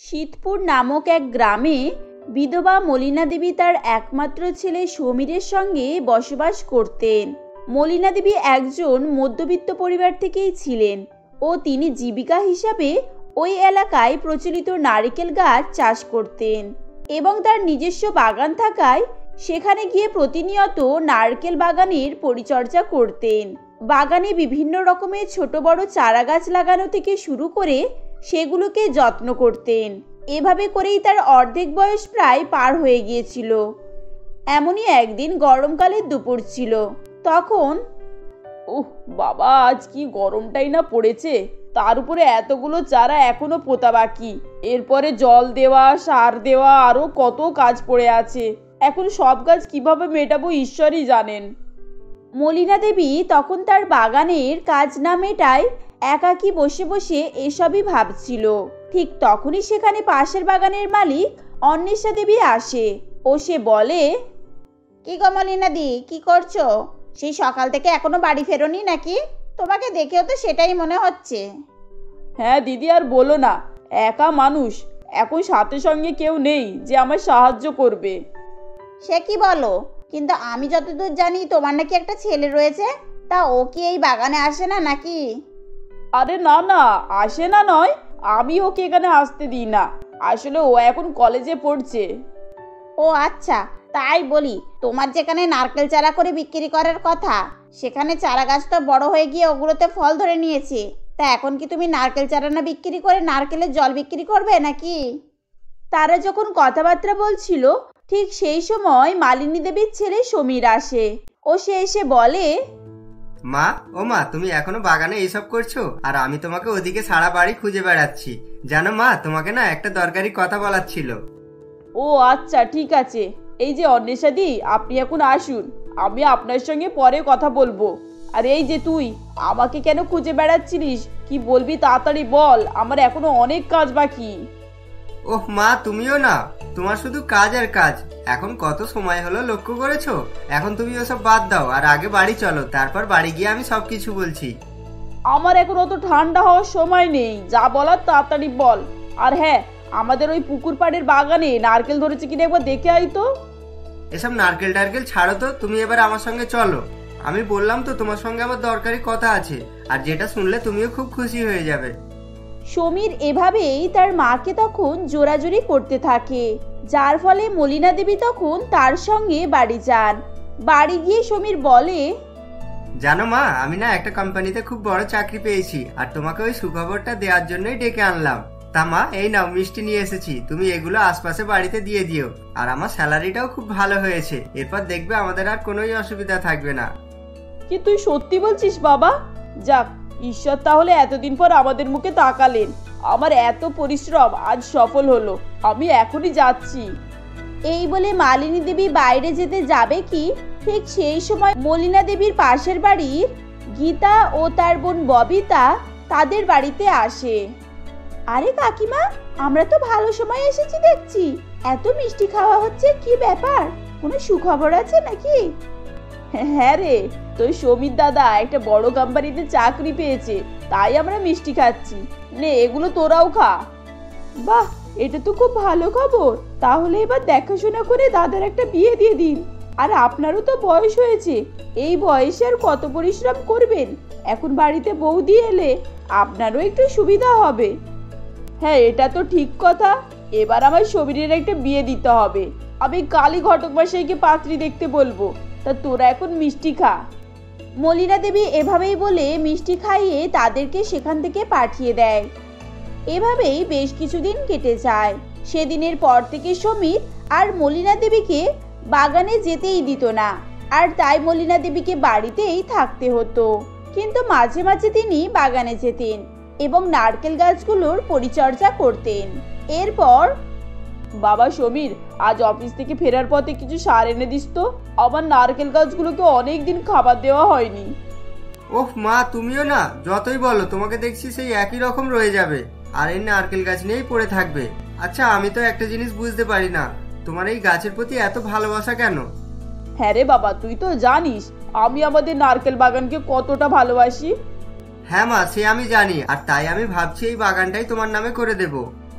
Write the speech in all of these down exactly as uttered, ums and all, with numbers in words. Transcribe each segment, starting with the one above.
শীতপুর নামক এক গ্রামে বিধবা মলিনা দেবী তার একমাত্র ছেলে সমীরের সঙ্গে বসবাস করতেন। মলিনা দেবী একজন মধ্যবিত্ত পরিবার থেকেই ছিলেন ও তিনি জীবিকা হিসাবে ওই এলাকায় প্রচলিত নারকেল গাছ চাষ করতেন এবং তার নিজস্ব বাগান থাকায় সেখানে গিয়ে প্রতিনিয়ত নারকেল বাগানের পরিচর্যা করতেন। বাগানে বিভিন্ন রকমের ছোট বড় চারা গাছ লাগানো থেকে শুরু করে সেগুলোকে যত্ন করতেন। এভাবে করেই তার অর্ধেক বয়স প্রায় পার হয়ে গিয়েছিল। এমনই একদিন গরমকালের দুপুর ছিল। তখন উহ বাবা, আজ কি গরমটাই না পড়েছে, তার উপরে এতগুলো চারা এখনো পোতা বাকি, এরপরে জল দেওয়া, সার দেওয়া, আরো কত কাজ পড়ে আছে। এখন সব কাজ কিভাবে মেটাবো ঈশ্বরই জানেন। মলিনা দেবী তখন তার বাগানের কাজ না মেটায় একাকী বসে বসে এসবই ভাবছিল। ঠিক তখনই সেখানে পাশের বাগানের মালিক অন্বেষা দেবী আসে ও সে বলে, কি গো মলিনা দি, কি করছো? সেই সকাল থেকে এখনো বাড়ি ফেরোনি নাকি? তোমাকে দেখেও তো সেটাই মনে হচ্ছে। হ্যাঁ দিদি, আর বলো না, একা মানুষ, এখন সাথে সঙ্গে কেউ নেই যে আমার সাহায্য করবে। সে কি বলো? কিন্তু আমি যতদূর জানি তোমার নাকি একটা ছেলে রয়েছে, তা ও কি এই বাগানে আসে না নাকি? আরে না না, আসে না নয়, আমি ওকে এখানে আসতে দিই না, আসলে ও এখন কলেজে পড়ছে। ও আচ্ছা, তাই বলি, তোমার যেখানে নারকেল চারা করে বিক্রি করার কথা, সেখানে চারা গাছ তো বড় হয়ে গিয়ে ওগুলোতে ফল ধরে নিয়েছে। তা এখন কি তুমি নারকেল চারা না বিক্রি করে নারকেলের জল বিক্রি করবে নাকি? তারা যখন কথাবার্তা বলছিল ঠিক সেই সময় মালিনী দেবীর ছেলে সমীর আসে ও সে এসে বলে, মা, ও মা, তুমি এখনো বাগানে এইসব করছো আর আমি তোমাকে ওদিকে সারা বাড়ি খুঁজে বেড়াচ্ছি। জানো মা, তোমাকে না একটা দরকারি কথা বলার ছিল। ও আচ্ছা, ঠিক আছে। এই যে অন্বেষা দি, আপনি এখন আসুন, আমি আপনার সঙ্গে পরে কথা বলবো। আর এই যে তুই আমাকে কেন খুঁজে বেড়াচ্ছিলিস, কি বলবি তাড়াতাড়ি বল, আমার এখনো অনেক কাজ বাকি। ওহ মা, তুমিও না, তোমার শুধু কাজ আর কাজ। এখন কত সময় হলো লক্ষ্য করেছো? এখন তুমি ওসব বাদ দাও আর আগে বাড়ি চলো, তারপর বাড়ি গিয়ে আমি সবকিছু বলছি। আমার এখন অত ঠান্ডা হওয়ার সময় নেই, যা বলার তাড়াতাড়ি বল। আর হ্যাঁ, আমাদের ওই পুকুর পাড়ের বাগানে নারকেল ধরেছে কিনা একবার দেখে আই তো। এসব নারকেল টারকেল ছাড়ো তো, তুমি এবার আমার সঙ্গে চলো। আমি বললাম তো তোমার সঙ্গে আমার দরকারি কথা আছে, আর যেটা শুনলে তুমিও খুব খুশি হয়ে যাবে। সমীর এভাবেই তার মাকে তখন জোরাজুরি করতে থাকে, যার ফলে মলিনা দেবী তখন তার সঙ্গে বাড়ি যান। বাড়ি গিয়ে সমীর বলে, জানো মা, আমি না একটা কোম্পানিতে খুব বড় চাকরি পেয়েছি, আর তোমাকে ওই সুখবরটা দেওয়ার জন্যই ডেকে আনলাম। তা মা, এই নাও মিষ্টি নিয়ে এসেছি, তুমি এগুলো আশপাশে বাড়িতে দিয়ে দিও। আর আমার স্যালারিটাও খুব ভালো হয়েছে, এরপর দেখবে আমাদের আর কোনোই অসুবিধা থাকবে না। কি তুই সত্যি বলছিস বাবা? যাক, ঈশ্বর তাহলে এতদিন পর আমাদের মুখে তাকালেন। আমার এত পরিশ্রম আজ সফল হলো, আমি এখনই যাচ্ছি। এই বলে মালিনী দেবী বাইরে যেতে যাবে কি ঠিক সেই সময় মলিনা দেবীর পাশের বাড়ির গীতা ও তার বোন ববিতা তাদের বাড়িতে আসে। আরে কাকিমা, আমরা তো ভালো সময় এসেছি দেখছি, এত মিষ্টি খাওয়া হচ্ছে, কি ব্যাপার? কোনো সুখবর আছে নাকি? হ্যাঁ রে, তোর সমীর দাদা একটা বড় কোম্পানিতে চাকরি পেয়েছে, তাই আমরা মিষ্টি খাচ্ছি। নে, এগুলো তোরাও খা। বাহ, এটা তো খুব ভালো খবর। তাহলে এবার দেখাশোনা করে দাদার একটা বিয়ে দিয়ে দিন। আর আপনারও তো বয়স হয়েছে, এই বয়সে আর কত পরিশ্রম করবেন? এখন বাড়িতে বৌদি এলে আপনারও একটু সুবিধা হবে। হ্যাঁ, এটা তো ঠিক কথা। এবার আমার সমীরের একটা বিয়ে দিতে হবে। আমি কালী ঘটক মশাইকে পাত্রী দেখতে বলবো। তা তোরা এখন মিষ্টি খা। মলিনা দেবী এভাবেই বলে মিষ্টি খাইয়ে তাদেরকে সেখান থেকে পাঠিয়ে দেয়। এভাবেই বেশ কিছুদিন কেটে যায়। সেদিনের পর থেকে সমীর আর মলিনা দেবীকে বাগানে যেতেই দিত না, আর তাই মলিনা দেবীকে বাড়িতেই থাকতে হতো। কিন্তু মাঝে মাঝে তিনি বাগানে যেতেন এবং নারকেল গাছগুলোর পরিচর্যা করতেন। এরপর, বাবা সমীর, আজ অফিস থেকে ফেরার পথে কিছু সার এনে দিস তো, আমার নারকেল গাছগুলোকে অনেক দিন খাবার দেওয়া হয়নি। ওহ মা, তুমিও না, যতই বলো তোমাকে দেখছি সেই একই রকম রয়ে যাবে, আর এই নারকেল গাছ নিয়েই পড়ে থাকবে। আচ্ছা, আমি তো একটা জিনিস বুঝতে পারি না, তোমার এই গাছের প্রতি এত ভালোবাসা কেন? হ্যাঁ রে বাবা, তুই তো জানিস আমি আমাদের নারকেল বাগানকে কতটা ভালোবাসি। হ্যাঁ মা, সে আমি জানি, আর তাই আমি ভাবছি এই বাগানটাই তোমার নামে করে দেব।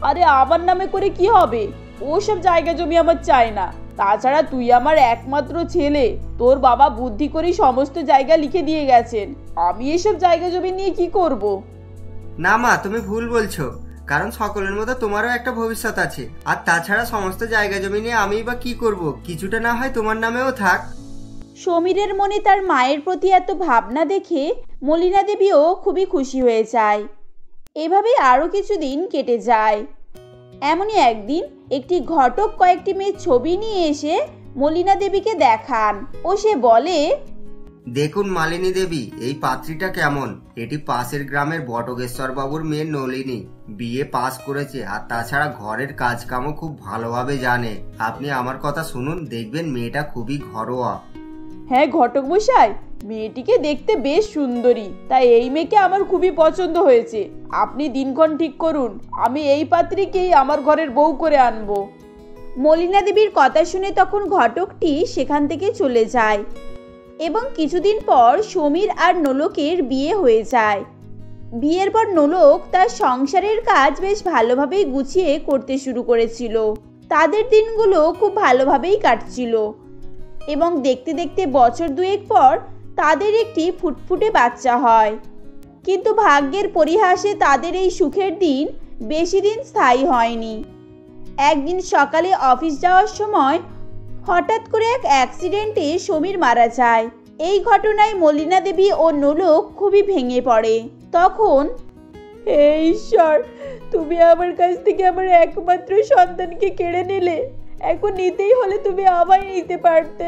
আরে আমার নামে করে কি হবে? ওসব জায়গা জমি আমার চাই না। তাছাড়া তুই আমার একমাত্র ছেলে, তোর বাবা বুদ্ধি করে সমস্ত জায়গা লিখে দিয়ে গেছেন। আমি এসব জায়গা জমি নিয়ে কি করব? না মা, তুমি ভুল বলছো। কারণ সকলের মতো তোমারও একটা ভবিষ্যৎ আছে। আর তাছাড়া সমস্ত জায়গা জমি নিয়ে আমি বা কি করব? কিছুটা না হয় তোমার নামেও থাক। সমীরের মনে তার মায়ের প্রতি এত ভাবনা দেখে মলিনা দেবীও খুবই খুশি হয়ে যায়। এভাবেই আরও কিছুদিন কেটে যায়। এমনই একদিন একটি ঘটক কয়েকটি মেয়ের ছবি নিয়ে এসে মলিনা দেবীকে দেখান ও সে বলে, দেখুন মালিনী দেবী, এই পাত্রীটা কেমন। এটি পাশের গ্রামের বটগেশ্বর বাবুর মেয়ে নলিনী। বিয়ে পাস করেছে আর তাছাড়া ঘরের কাজ কামও খুব ভালোভাবে জানে। আপনি আমার কথা শুনুন, দেখবেন মেয়েটা খুবই ঘরোয়া। হ্যাঁ ঘটক মশাই, মেয়েটিকে দেখতে বেশ সুন্দরী, তাই এই মেয়েকে আমার খুবই পছন্দ হয়েছে। আপনি দিনক্ষণ ঠিক করুন, আমি এই পাত্রীকেই আমার ঘরের বউ করে আনবো। মলিনা দেবীর কথা শুনে তখন ঘটকটি সেখান থেকে চলে যায় এবং কিছুদিন পর সমীর আর নোলকের বিয়ে হয়ে যায়। বিয়ের পর নোলক তার সংসারের কাজ বেশ ভালোভাবেই গুছিয়ে করতে শুরু করেছিল। তাদের দিনগুলো খুব ভালোভাবেই কাটছিল এবং দেখতে দেখতে বছর দুয়েক পর তাদের একটি ফুটফুটে বাচ্চা হয়। কিন্তু ভাগ্যের পরিহাসে তাদের এই সুখের দিন বেশি দিন স্থায়ী হয়নি। একদিন সকালে অফিস যাওয়ার সময় হঠাৎ করে এক অ্যাক্সিডেন্টে সমীর মারা যায়। এই ঘটনায় মলিনা দেবী ও নোলক খুবই ভেঙে পড়ে। তখন, হে ঈশ্বর, তুমি আমার কাছ থেকে আমার একমাত্র সন্তানকে কেড়ে নিলে। এখন নিতেই হলে তুমি আমায় নিতে পারতে।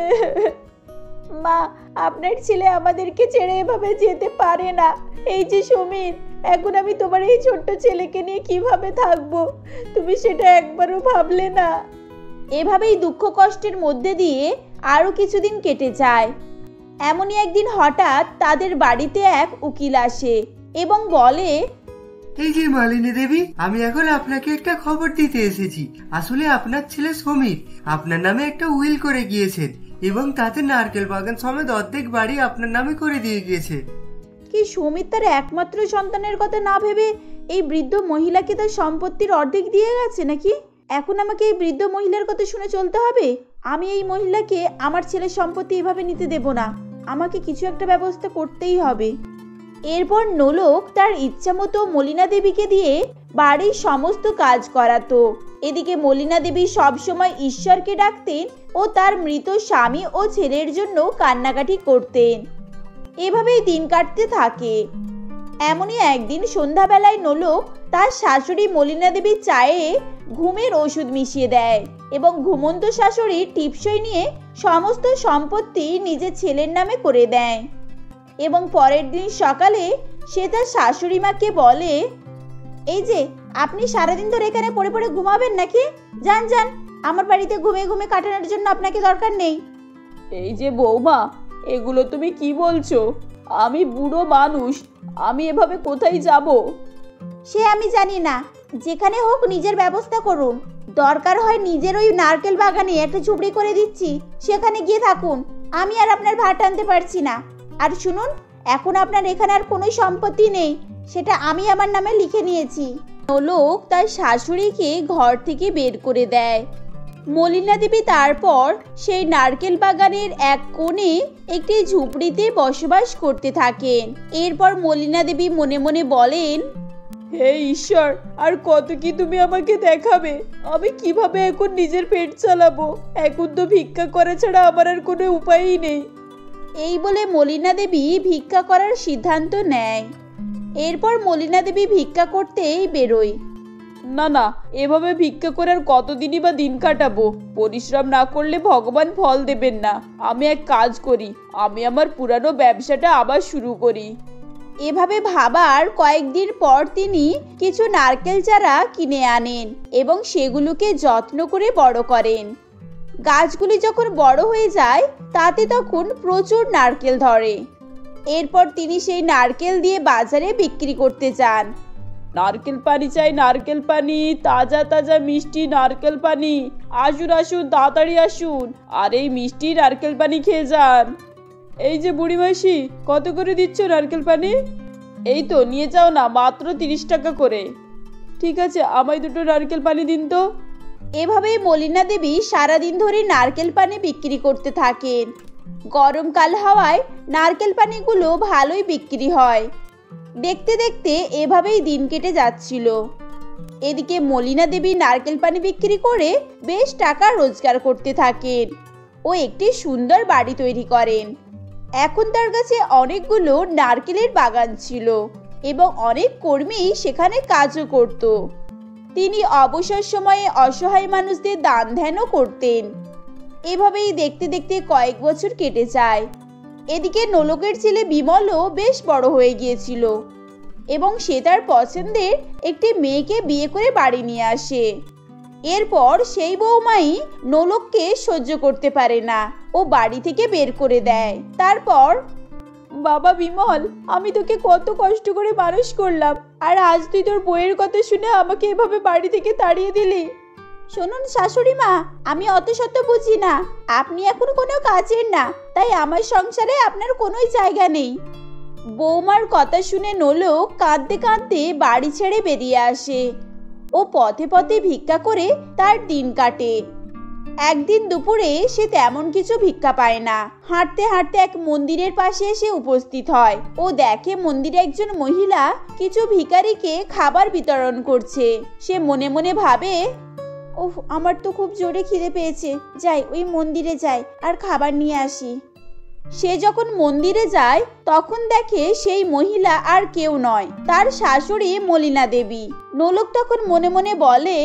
মা, আপনার ছেলে আমাদেরকে ছেড়ে এভাবে যেতে পারে না। এই যে সমীর, এখন আমি তোমার এই ছোট্ট ছেলেকে নিয়ে কিভাবে থাকবো, তুমি সেটা একবারও ভাবলে না? এভাবেই দুঃখ কষ্টের মধ্যে দিয়ে আরও কিছুদিন কেটে যায়। এমনই একদিন হঠাৎ তাদের বাড়িতে এক উকিল আসে এবং বলে, এই যে মালিনী দেবী, আমি এখন আপনাকে একটা খবর দিতে এসেছি। আসলে আপনার ছেলে সমীর আপনার নামে একটা উইল করে গিয়েছেন এবং তাতে নারকেল বাগান সমেত অর্ধেক বাড়ি আপনার নামে করে দিয়ে গিয়েছে। কি সমীর তার একমাত্র সন্তানের কথা না ভেবে এই বৃদ্ধ মহিলাকে তার সম্পত্তির অর্ধেক দিয়ে গেছে নাকি? এখন আমাকে এই বৃদ্ধ মহিলার কথা শুনে চলতে হবে? আমি এই মহিলাকে আমার ছেলের সম্পত্তি এভাবে নিতে দেব না। আমাকে কিছু একটা ব্যবস্থা করতেই হবে। এরপর নোলক তার ইচ্ছা মতো মলিনা দেবীকে দিয়ে বাড়ির সমস্ত কাজ করাতো। এদিকে মলিনা দেবী সবসময় ঈশ্বরকে ডাকতেন ও তার মৃত স্বামী ও ছেলের জন্য কান্নাকাটি করতেন। এভাবেই দিন কাটতে থাকে। এমনই একদিন সন্ধ্যাবেলায় নোলক তার শাশুড়ি মলিনা দেবীর চায়ে ঘুমের ওষুধ মিশিয়ে দেয় এবং ঘুমন্ত শাশুড়ির টিপসই নিয়ে সমস্ত সম্পত্তি নিজের ছেলের নামে করে দেয়। এবং পরের দিন সকালে সে তার শাশুড়ি মাকে বলে, এই যে আপনি সারাদিন ধরে এখানে পড়ে পড়ে ঘুমাবেন নাকি? যান যান, আমার বাড়িতে ঘুমে ঘুমে কাটানোর জন্য আপনাকে দরকার নেই। এই যে বৌমা, এগুলো তুমি কি বলছো? আমি বুড়ো মানুষ, আমি এভাবে কোথায় যাব? সে আমি জানি না, যেখানে হোক নিজের ব্যবস্থা করুন। দরকার হয় নিজের ওই নারকেল বাগানে একটা ঝুপড়ি করে দিচ্ছি, সেখানে গিয়ে থাকুন। আমি আর আপনার ভার টানতে পারছি না। আর শুনুন, এখন আপনার এখানে আর কোনো সম্পত্তি নেই, সেটা আমি আমার নামে লিখে নিয়েছি। নোলক তার শাশুড়িকে ঘর থেকে বের করে দেয়। মলিনা দেবী তারপর সেই নারকেল বাগানের এক কোণে একটি ঝুপড়িতে বসবাস করতে থাকেন। এরপর মলিনা দেবী মনে মনে বলেন, হে ঈশ্বর, আর কত কি তুমি আমাকে দেখাবে? আমি কিভাবে এখন নিজের পেট চালাবো? এখন তো ভিক্ষা করা ছাড়া আমার আর কোনো উপায়ই নেই। এই বলে মলিনা দেবী ভিক্ষা করার সিদ্ধান্ত নেয়। এরপর মলিনা দেবী ভিক্ষা করতেই বেরোয়। না না, এভাবে ভিক্ষা করে আর কতদিনই বা দিন কাটাবো? পরিশ্রম না করলে ভগবান ফল দেবেন না। আমি এক কাজ করি, আমি আমার পুরানো ব্যবসাটা আবার শুরু করি। এভাবে ভাবার কয়েকদিন পর তিনি কিছু নারকেল চারা কিনে আনেন এবং সেগুলোকে যত্ন করে বড় করেন। গাছগুলি যখন বড় হয়ে যায় তাতে তখন প্রচুর নারকেল ধরে। এরপর তিনি সেই নারকেল দিয়ে বাজারে বিক্রি করতে যান। নারকেল পানি চাই, নারকেল পানি, তাজা তাজা মিষ্টি নারকেল পানি। আসুন আসুন, তাড়াতাড়ি আসুন, আর এই মিষ্টি নারকেল পানি খেয়ে যান। এই যে বুড়ি মাসি, কত করে দিচ্ছ নারকেল পানি? এই তো নিয়ে যাও না, মাত্র তিরিশ টাকা করে। ঠিক আছে, আমায় দুটো নারকেল পানি দিন তো। এভাবেই মলিনা দেবী সারাদিন ধরে নারকেল পানি বিক্রি করতে থাকেন। গরমকাল হওয়ায় নারকেল পানিগুলো ভালোই বিক্রি হয়। দেখতে দেখতে এভাবেই দিন কেটে যাচ্ছিল। এদিকে মলিনা দেবী নারকেল পানি বিক্রি করে বেশ টাকা রোজগার করতে থাকেন ও একটি সুন্দর বাড়ি তৈরি করেন। এখন তার কাছে অনেকগুলো নারকেলের বাগান ছিল এবং অনেক কর্মী সেখানে কাজও করত। তিনি অবসর সময়ে অসহায় মানুষদের দান ধ্যানও করতেন। এভাবেই দেখতে দেখতে কয়েক বছর কেটে যায়। এদিকে নোলকের ছেলে বিমলও বেশ বড় হয়ে গিয়েছিল এবং সে তার পছন্দের একটি মেয়েকে বিয়ে করে বাড়ি নিয়ে আসে। এরপর সেই বৌমাই নোলককে সহ্য করতে পারে না ও বাড়ি থেকে বের করে দেয়। তারপর, বাবা বিমল, আমি তোকে কত কষ্ট করে মানুষ করলাম, আর আজ তুই তোর বইয়ের কথা শুনে আমাকে এভাবে বাড়ি থেকে তাড়িয়ে দিলি। শুনুন শাশুড়ি মা, আমি অত শত বুঝি না। আপনি এখন কোনো কাজের না, তাই আমার সংসারে আপনার কোনো জায়গা নেই। বৌমার কথা শুনে নোলক কাঁদতে কাঁদতে বাড়ি ছেড়ে বেরিয়ে আসে ও পথে পথে ভিক্ষা করে তার দিন কাটে। একদিন দুপুরে সে তেমন কিছু ভিক্ষা পায় না। হাঁটতে হাঁটতে এক মন্দিরের পাশে এসে উপস্থিত হয় ও দেখে মন্দিরে একজন মহিলা কিছু ভিখারিকে খাবার বিতরণ করছে। সে মনে মনে ভাবে, ওহ, আমার তো খুব জোরে খিদে পেয়েছে, যাই ওই মন্দিরে যাই আর খাবার নিয়ে আসি। সে যখন মন্দিরে যায় তখন দেখে সেই মহিলা আর কেউ নয়, তার শাশুড়ি মলিনা দেবী। নোলক তখন মনে মনে বলে,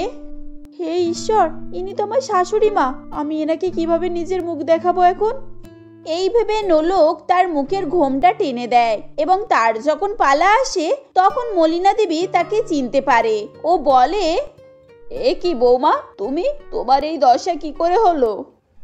হে ঈশ্বর, ইনি তো আমার শাশুড়ি মা, আমি এনাকে কিভাবে নিজের মুখ দেখাবো এখন? এই ভেবে নোলক তার মুখের ঘোমটা টেনে দেয় এবং তার যখন পালা আসে তখন মলিনা দেবী তাকে চিনতে পারে ও বলে, এ কি বৌমা, তুমি? তোমার এই দশা কি করে হলো?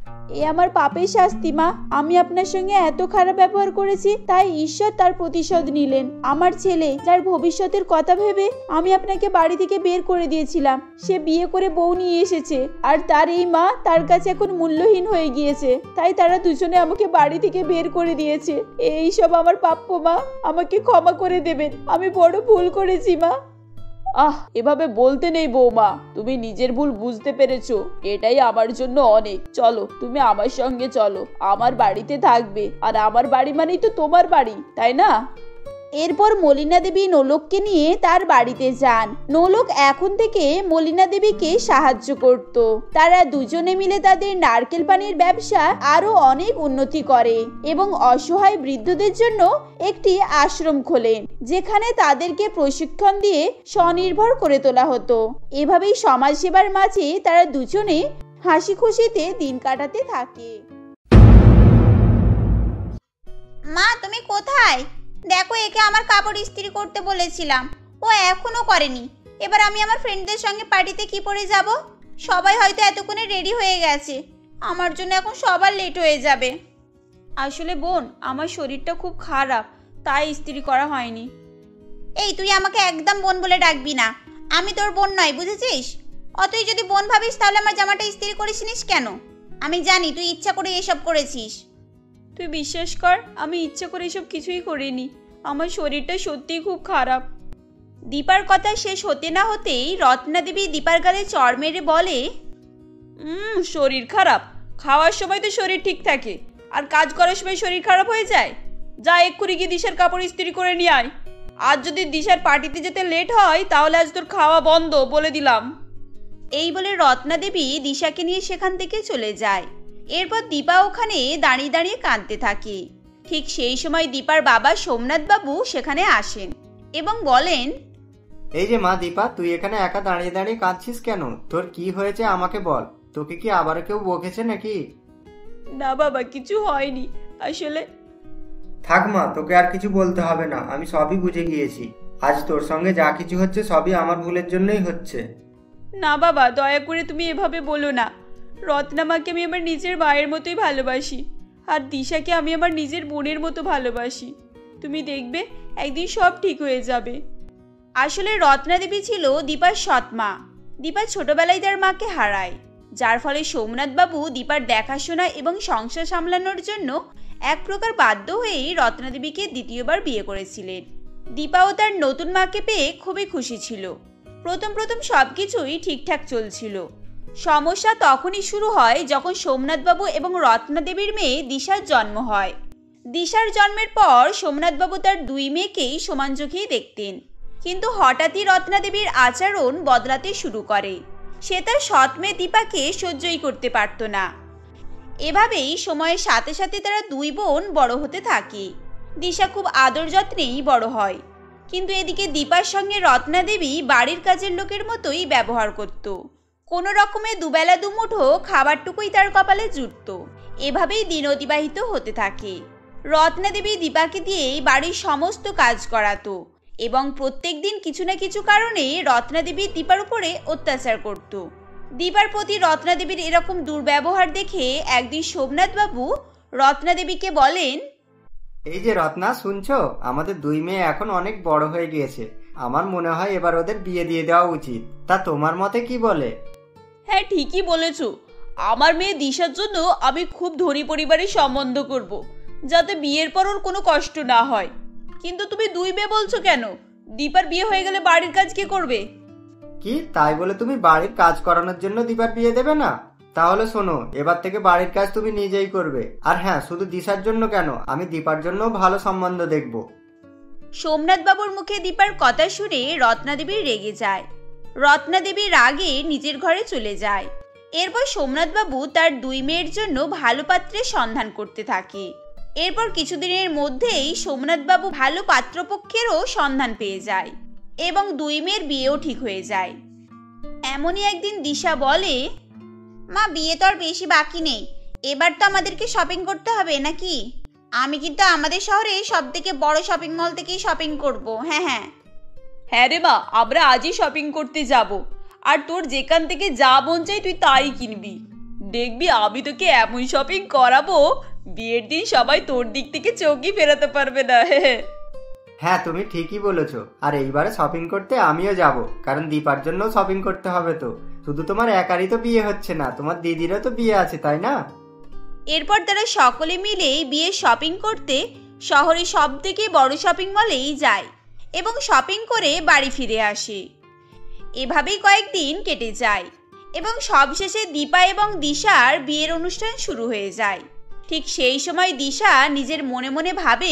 এ আমার পাপের শাস্তি মা। আমি আপনার সঙ্গে এত খারাপ ব্যবহার করেছি, তাই ঈশ্বর তার প্রতিশোধ নিলেন। আমার ছেলে, যার ভবিষ্যতের কথা ভেবে আমি আপনাকে বাড়ি থেকে বের করে দিয়েছিলাম, সে বিয়ে করে বউ নিয়ে এসেছে, আর তার এই মা তার কাছে এখন মূল্যহীন হয়ে গিয়েছে, তাই তারা দুজনে আমাকে বাড়ি থেকে বের করে দিয়েছে। এই সব আমার প্রাপ্য মা, আমাকে ক্ষমা করে দেবেন, আমি বড় ভুল করেছি মা। আহ, এভাবে বলতে নেই বৌমা, তুমি নিজের ভুল বুঝতে পেরেছো, এটাই আমার জন্য অনেক। চলো, তুমি আমার সঙ্গে চলো, আমার বাড়িতে থাকবে, আর আমার বাড়ি মানেই তো তোমার বাড়ি, তাই না? এরপর মলিনা দেবী নোলককে নিয়ে তার বাড়িতে যান। নোলক এখন থেকে মলিনা দেবীকে সাহায্য করত। তারা দুজনে মিলে তাদের নারকেল পানির ব্যবসা আরো অনেক উন্নতি করে এবং অসহায় বৃদ্ধদের জন্য একটি আশ্রম খোলেন, যেখানে তাদেরকে প্রশিক্ষণ দিয়ে স্বনির্ভর করে তোলা হতো। এভাবেই সমাজ সেবার মাঝে তারা দুজনে হাসি খুশিতে দিন কাটাতে থাকে। মা, তুমি কোথায়? দেখো, একে আমার কাপড় ইস্ত্রি করতে বলেছিলাম, ও এখনো করেনি। এবার আমি আমার ফ্রেন্ডদের সঙ্গে পার্টিতে কি পরে যাব? সবাই হয়তো এতক্ষণে রেডি হয়ে গেছে, আমার জন্য এখন সবার লেট হয়ে যাবে। আসলে বোন, আমার শরীরটা খুব খারাপ, তাই ইস্ত্রি করা হয়নি। এই, তুই আমাকে একদম বোন বলে ডাকবি না, আমি তোর বোন নয়, বুঝেছিস? অতই যদি বোন ভাবিস তাহলে আমার জামাটা ইস্ত্রি করিসনিস কেন? আমি জানি তুই ইচ্ছা করে এসব করেছিস। তুই বিশ্বাস কর, আমি ইচ্ছা করে এসব কিছুই করিনি, আমার শরীরটা সত্যিই খুব খারাপ। দীপার কথা শেষ হতে না হতেই রত্না দেবী দীপার গালে চড় মেরে বলে, হুম শরীর খারাপ? খাওয়ার সময় তো শরীর ঠিক থাকে, আর কাজ করার সময় শরীর খারাপ হয়ে যায়? যা এক্ষুনি গিয়ে দিশার কাপড় ইস্ত্রি করে নিয়ে আয়। আজ যদি দিশার পার্টিতে যেতে লেট হয় তাহলে আজ তোর খাওয়া বন্ধ, বলে দিলাম। এই বলে রত্না দেবী দিশাকে নিয়ে সেখান থেকে চলে যায়। এরপর দীপা ওখানে দাঁড়িয়ে দাঁড়িয়ে কাঁদতে থাকে। ঠিক সেই সময় দীপার বাবা সোমনাথ বাবু সেখানে আসেন এবং বলেন, এই যে মা দীপা, তুই এখানে একা দাঁড়িয়ে দাঁড়িয়ে কাঁদছিস কেন? তোর কি হয়েছে আমাকে বল। তোকে কি আবার কেউ বকেছে নাকি? না বাবা, কিছু হয়নি আসলে। থাক মা, তোকে আর কিছু বলতে হবে না, আমি সবই বুঝে গিয়েছি। আজ তোর সঙ্গে যা কিছু হচ্ছে সবই আমার ভুলের জন্যই হচ্ছে। না বাবা, দয়া করে তুমি এভাবে বলো না। রত্নামাকে আমি আমার নিজের মায়ের মতোই ভালোবাসি, আর দিশাকে আমি আমার নিজের বোনের মতো ভালোবাসি। তুমি দেখবে একদিন সব ঠিক হয়ে যাবে। আসলে রত্না দেবী ছিল দীপার সৎ মা। দীপা ছোটবেলায় তার মাকে হারায়, যার ফলে সোমনাথ বাবু দীপার দেখাশোনা এবং সংসার সামলানোর জন্য এক প্রকার বাধ্য হয়েই রত্না দেবীকে দ্বিতীয়বার বিয়ে করেছিলেন। দীপাও তার নতুন মাকে পেয়ে খুবই খুশি ছিল। প্রথম প্রথম সবকিছুই ঠিকঠাক চলছিল। সমস্যা তখনই শুরু হয় যখন সোমনাথবাবু এবং রত্নাদেবীর মেয়ে দিশার জন্ম হয়। দিশার জন্মের পর সোমনাথবাবু তার দুই মেয়েকেই সমান চোখেই দেখতেন, কিন্তু হঠাৎই রত্নাদেবীর আচরণ বদলাতে শুরু করে। সে তার সৎ মেয়ে দীপাকে সহ্যই করতে পারত না। এভাবেই সময়ের সাথে সাথে তারা দুই বোন বড় হতে থাকে। দিশা খুব আদর যত্নেই বড় হয়, কিন্তু এদিকে দীপার সঙ্গে রত্নাদেবী বাড়ির কাজের লোকের মতোই ব্যবহার করত। কোনো রকমে দুবেলা দুমুঠো খাবারটুকুই তার কপালে জুটত। এভাবেই দিন অতিবাহিত হতে থাকে। রত্নাদেবী দীপাকে দিয়েই বাড়ির সমস্ত কাজ করাতো এবং প্রত্যেক দিন কিছু না কিছু কারণে রত্নাদেবী দীপার উপরে অত্যাচার করত। দীপার প্রতি রত্নাদেবীর এরকম দুর্ব্যবহার দেখে একদিন সোমনাথবাবু রত্নাদেবীকে বলেন, এই যে রত্না, শুনছো? আমাদের দুই মেয়ে এখন অনেক বড় হয়ে গিয়েছে। আমার মনে হয় এবার ওদের বিয়ে দিয়ে দেওয়া উচিত। তা তোমার মতে কি বলে? হ্যাঁ, ঠিকই বলেছ। আমার মেয়ে দিশার জন্য আমি খুব ধনী পরিবারের সম্বন্ধ করব, যাতে বিয়ের পর ওর কোনো কষ্ট না হয়। কিন্তু তুমি দুই মেয়ে বলছো কেন? দীপার বিয়ে হয়ে গেলে বাড়ির কাজ কে করবে? কি তাই বলে তুমি বাড়ির কাজ করানোর জন্য দীপার বিয়ে দেবে না? তাহলে শোনো, এবার থেকে বাড়ির কাজ তুমি নিজেই করবে। আর হ্যাঁ, শুধু দিশার জন্য কেন, আমি দীপার জন্য ভালো সম্বন্ধ দেখব। সোমনাথবাবুর মুখে দীপার কথা শুনে রত্নাদেবী রেগে যায়। রত্নাদেবী রাগে নিজের ঘরে চলে যায়। এরপর সোমনাথবাবু তার দুই মেয়ের জন্য ভালো পাত্রের সন্ধান করতে থাকে। এরপর কিছুদিনের মধ্যেই সোমনাথবাবু ভালো পাত্রপক্ষেরও সন্ধান পেয়ে যায় এবং দুই মেয়ের বিয়েও ঠিক হয়ে যায়। এমনই একদিন দিশা বলে, মা, বিয়ে তো আর বেশি বাকি নেই, এবার তো আমাদেরকে শপিং করতে হবে নাকি? আমি কিন্তু আমাদের শহরে সব থেকে বড় শপিং মল থেকেই শপিং করব। হ্যাঁ হ্যাঁ হ্যাঁ রে মা, আমরা আজই শপিং করতে যাব। আর তোর যেখান থেকে যা মন চাই তুই তাই কিনবি। দেখবি আমি তোকে এমন শপিং করাবো, বিয়ের দিন সবাই তোর দিক থেকে চোখই ফেরাতে পারবে না। হ্যাঁ, তুমি ঠিকই বলেছো। আর এইবারে শপিং করতে আমিও যাব, কারণ দীপার জন্য শপিং করতে হবে। তো শুধু তোমার একারই তো বিয়ে হচ্ছে না, তোমার দিদিরও তো বিয়ে আছে, তাই না? এরপর তারা সকলে মিলে বিয়ের শপিং করতে শহরে সব থেকে বড় শপিং মলেই যায় এবং শপিং করে বাড়ি ফিরে আসে। এভাবেই কয়েকদিন কেটে যায় এবং সবশেষে দীপা এবং দিশার বিয়ের অনুষ্ঠান শুরু হয়ে যায়। ঠিক সেই সময় দিশা নিজের মনে মনে ভাবে,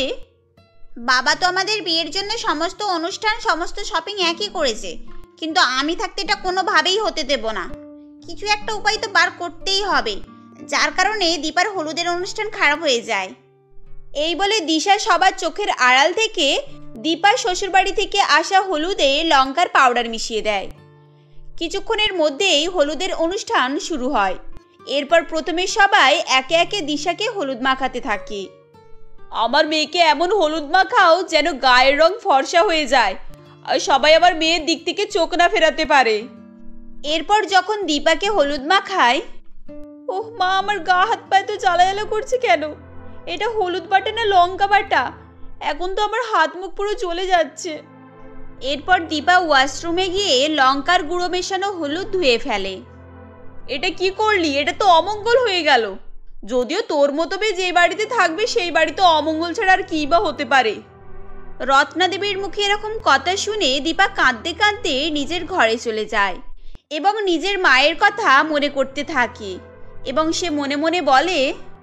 বাবা তো আমাদের বিয়ের জন্য সমস্ত অনুষ্ঠান সমস্ত শপিং একই করেছে, কিন্তু আমি থাকতে এটা কোনোভাবেই হতে দেব না। কিছু একটা উপায় তো বার করতেই হবে, যার কারণে দীপার হলুদের অনুষ্ঠান খারাপ হয়ে যায়। এই বলে দিশা সবার চোখের আড়াল থেকে দীপার শ্বশুরবাড়ি থেকে আসা হলুদে লঙ্কার পাউডার মিশিয়ে দেয়। কিছুক্ষণের মধ্যেই হলুদের অনুষ্ঠান শুরু হয়। এরপর প্রথমে সবাই একে একে দিশাকে হলুদ মাখাতে থাকে। আমার মেয়েকে এমন হলুদ মাখাও যেন গায়ের রং ফর্সা হয়ে যায় আর সবাই আমার মেয়ের দিক থেকে চোখ না ফেরাতে পারে। এরপর যখন দীপাকে হলুদ মাখায়, ওহ মা, আমার গা হাত পায়ে তো জ্বালা জ্বালা করছে কেন? এটা হলুদ বাটা না লঙ্কা বাটা? এখন তো আমার হাত মুখ পুরো জ্বলে যাচ্ছে। এরপর দীপা ওয়াশরুমে গিয়ে লঙ্কার গুঁড়ো মেশানো হলুদ ধুয়ে ফেলে। এটা কি করলি? এটা তো অমঙ্গল হয়ে গেল। যদিও তোর মতো মেয়ে যে বাড়িতে থাকবে সেই বাড়িতে অমঙ্গল ছাড়া আর কি বা হতে পারে। রত্নাদেবীর মুখে এরকম কথা শুনে দীপা কাঁদতে কাঁদতে নিজের ঘরে চলে যায় এবং নিজের মায়ের কথা মনে করতে থাকে এবং সে মনে মনে বলে,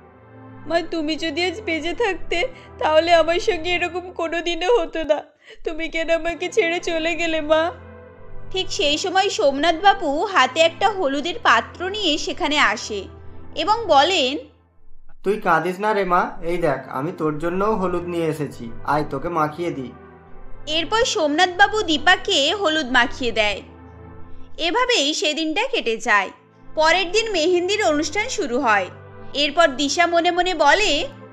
মা, তুমি যদি আজ বেঁচে থাকতে তাহলে আমার সঙ্গে এরকম কোনো দিনও হতো না। তুমি কেন আমাকে ছেড়ে চলে গেলে মা? ঠিক সেই সময় সোমনাথবাবু হাতে একটা হলুদের পাত্র নিয়ে সেখানে আসে এবং বলেন, তুই কাঁদিস না রে মা, এই দেখ আমি তোর জন্যও হলুদ নিয়ে এসেছি, আয় তোকে মাখিয়ে দিই। এরপর সোমনাথবাবু দীপাকে হলুদ মাখিয়ে দেয়। এভাবেই সেদিনটা কেটে যায়। পরের দিন মেহেন্দির অনুষ্ঠান শুরু হয়। এরপর দিশা মনে মনে বলে,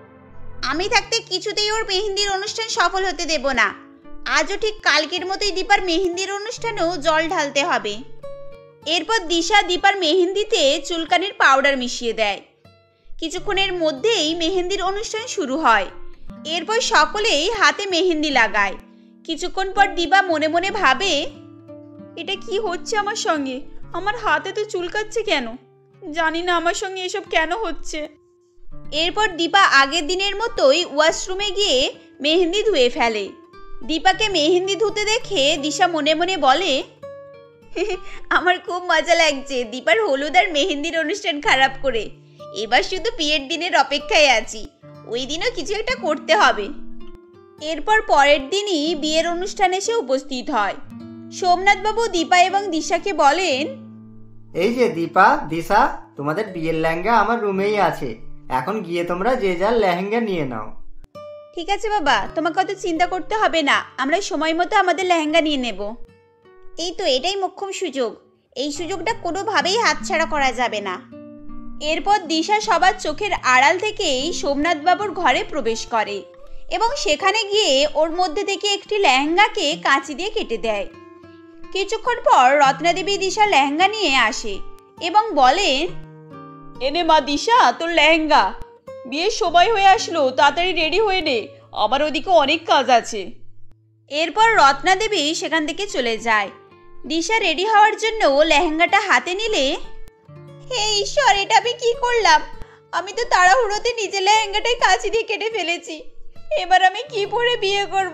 আমি থাকতে কিছুতেই ওর মেহেন্দির অনুষ্ঠান সফল হতে দেব না। আজও ঠিক কালকের মতোই দীপার মেহেন্দির অনুষ্ঠানেও জল ঢালতে হবে। এরপর দিশা দীপার মেহেন্দিতে চুলকানির পাউডার মিশিয়ে দেয়। কিছুক্ষণের মধ্যেই মেহেন্দির অনুষ্ঠান শুরু হয়। এরপর সকলেই হাতে মেহেন্দি লাগায়। কিছুক্ষণ পর দীপা মনে মনে ভাবে, এটা কি হচ্ছে আমার সঙ্গে? আমার হাতে তো চুলকাচ্ছে কেন? জানি না আমার সঙ্গে এসব কেন হচ্ছে। এরপর দীপা আগের দিনের মতোই ওয়াশরুমে গিয়ে মেহেন্দি ধুয়ে ফেলে। দীপাকে মেহেন্দি ধুতে দেখে দিশা মনে মনে বলে, আমার খুব মজা লাগছে দীপার হলুদ আর মেহেন্দির অনুষ্ঠান খারাপ করে। এবার শুধু বিয়ের দিনের অপেক্ষায় আছি, ওই দিনও কিছু একটা করতে হবে। এরপর পরের দিনই বিয়ের অনুষ্ঠানে এসে উপস্থিত হয়। সোমনাথবাবু দীপা এবং দিশাকে বলেন, এই যে দীপা, দিশা, তোমাদের বিয়ের লেহেঙ্গা আমার রুমেই আছে, এখন গিয়ে তোমরা যে যার লেহেঙ্গা নিয়ে নাও। ঠিক আছে বাবা, তোমাকে অত চিন্তা করতে হবে না, আমরা সময় মতো আমাদের লেহেঙ্গা নিয়ে নেব। এই তো এটাই মোক্ষম সুযোগ, এই সুযোগটা কোনোভাবেই হাতছাড়া করা যাবে না। এরপর দিশা সবার চোখের আড়াল থেকেই সোমনাথবাবুর ঘরে প্রবেশ করে এবং সেখানে গিয়ে ওর মধ্যে থেকে একটি লেহেঙ্গাকে কাঁচি দিয়ে কেটে দেয়। কিছুক্ষণ পর রত্নাদেবী দিশা লেহেঙ্গা নিয়ে আসে এবং বলেন, এনে মা দিশা তোর লেহেঙ্গা, বিয়ের সময় হয়ে আসলো, তাড়াতাড়ি রেডি হয়ে নে, আমার ওদিকে অনেক কাজ আছে। এরপর রত্নাদেবী সেখান থেকে চলে যায়। দিশা রেডি হওয়ার জন্য লেহেঙ্গাটা হাতে নিলে, হে ঈশ্বর, এটা আমি কি করলাম? আমি তো তাড়াহুড়োতে নিজের লেহেঙ্গাটাই কাঁচি দিয়ে কেটে ফেলেছি, এবার আমি কি পরে বিয়ে করব?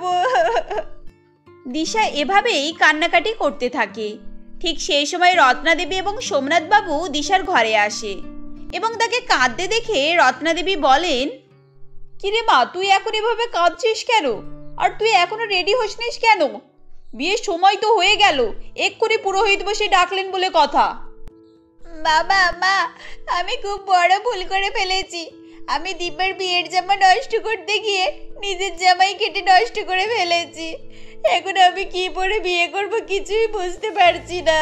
দিশা এভাবেই কান্নাকাটি করতে থাকে। ঠিক সেই সময় রত্নাদেবী এবং সোমনাথবাবু দিশার ঘরে আসে এবং তাকে কাঁদতে দেখে রত্নাদেবী বলেন, কিরে মা, তুই এখন এভাবে কাঁদছিস কেন? আর তুই এখনো রেডি হসনিস কেন? বিয়ের সময় তো হয়ে গেল, এক্ষুনি পুরোহিত বসে ডাকলেন বলে কথা। বাবা, মা, আমি খুব বড় ভুল করে ফেলেছি। আমি দীপার বিয়ের জামা নষ্ট করতে গিয়ে নিজের জামাই কেটে নষ্ট করে ফেলেছি। এখন আমি কি পরে বিয়ে করব কিছুই বুঝতে পারছি না।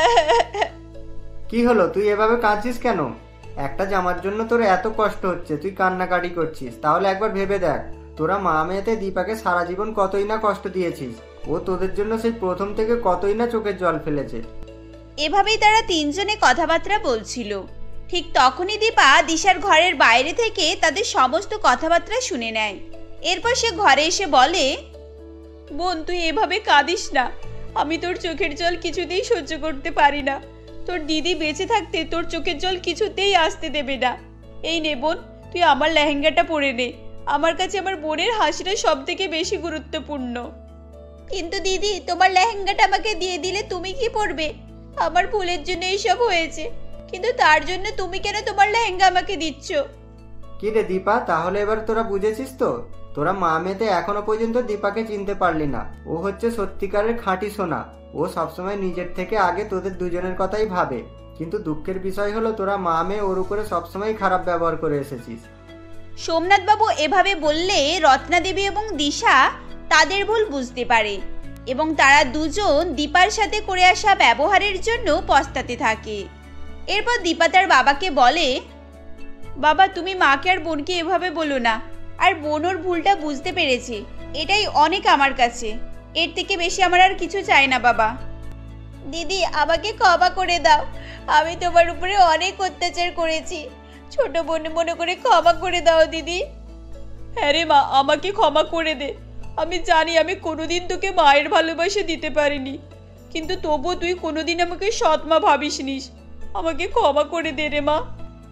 কি হলো, তুই এভাবে কাঁদছিস কেন? একটা জামার জন্য তোর এত কষ্ট হচ্ছে, তুই কান্নাকাটি করছিস, তাহলে একবার ভেবে দেখ, তোরা মা মেয়েতে দীপাকে সারা জীবন কতই না কষ্ট দিয়েছিস, ও তোদের জন্য সেই প্রথম থেকে কতই না চোখের জল ফেলেছে। এভাবেই তারা তিনজনে কথাবার্তা বলছিল। ঠিক তখনই দীপা দিশার ঘরের বাইরে থেকে তাদের সমস্ত কথাবার্তা শুনে নেয়। এরপর সে ঘরে এসে বলে, বোন, তুই এভাবে কাঁদিস না, আমি তোর চোখের জল কিছুতেই সহ্য করতে পারি না। তোর দিদি বেঁচে থাকতে তোর চোখের জল কিছুতেই আসতে দেবে না। এই নে বোন, তুই আমার লেহেঙ্গাটা পরে নে, আমার কাছে আমার বোনের হাসিটা সব থেকে বেশি গুরুত্বপূর্ণ। কিন্তু দিদি, তোমার লেহেঙ্গাটা আমাকে দিয়ে দিলে তুমি কি পরবে? আমার ভুলের জন্য এইসব হয়েছে, কিন্তু তার জন্য তুমি কেন তোমার লেহেঙ্গা আমাকে দিচ্ছ? কি রে দীপা, তাহলে এবার তোরা বুঝেছিস তো? তোরা মা মেয়েতে এখনো পর্যন্ত দীপাকে চিনতে পারলি না। ও হচ্ছে সত্যিকারের খাঁটি সোনা, ও সবসময় নিজের থেকে আগে তোদের দুজনের কথাই ভাবে। কিন্তু দুঃখের বিষয় হলো তোরা মা মেয়ে ওর উপরে সবসময় খারাপ ব্যবহার করে এসেছিস। সোমনাথবাবু এভাবে বললে রত্নাদেবী এবং দিশা তাদের ভুল বুঝতে পারে এবং তারা দুজন দীপার সাথে করে আসা ব্যবহারের জন্য পস্তাতে থাকে। এরপর দীপা তার বাবাকে বলে, বাবা, তুমি মাকে আর বোনকে এভাবে বলো না, আর বোন ওর ভুলটা বুঝতে পেরেছে, এটাই অনেক আমার কাছে, এর থেকে বেশি আমার আর কিছু চাই না বাবা। দিদি, আমাকে ক্ষমা করে দাও, আমি তোমার উপরে অনেক অত্যাচার করেছি, ছোট বোন মনে করে ক্ষমা করে দাও দিদি। হ্যাঁ রে মা, আমাকে ক্ষমা করে দে। আমি জানি আমি কোনোদিন তোকে মায়ের ভালোবাসা দিতে পারিনি, কিন্তু তবুও তুই কোনোদিন আমাকে সৎ মা ভাবিস নিস, আমাকে ক্ষমা করে দে রে মা।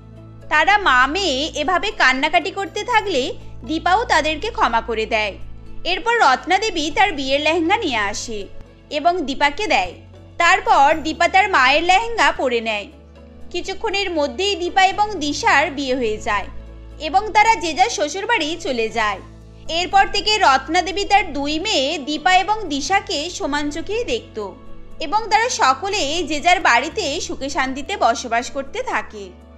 তারা মা মেয়ে এভাবে কান্নাকাটি করতে থাকলে দীপাও তাদেরকে ক্ষমা করে দেয়। এরপর রত্নাদেবী তার বিয়ের লেহেঙ্গা নিয়ে আসে এবং দীপাকে দেয়। তারপর দীপা তার মায়ের লেহেঙ্গা পরে নেয়। কিছুক্ষণের মধ্যেই দীপা এবং দিশার বিয়ে হয়ে যায় এবং তারা যে যার শ্বশুরবাড়ি চলে যায়। এরপর থেকে রত্নাদেবী তার দুই মেয়ে দীপা এবং দিশাকে সমান চোখেই দেখত এবং তারা সকলে যে যার বাড়িতে সুখে শান্তিতে বসবাস করতে থাকে।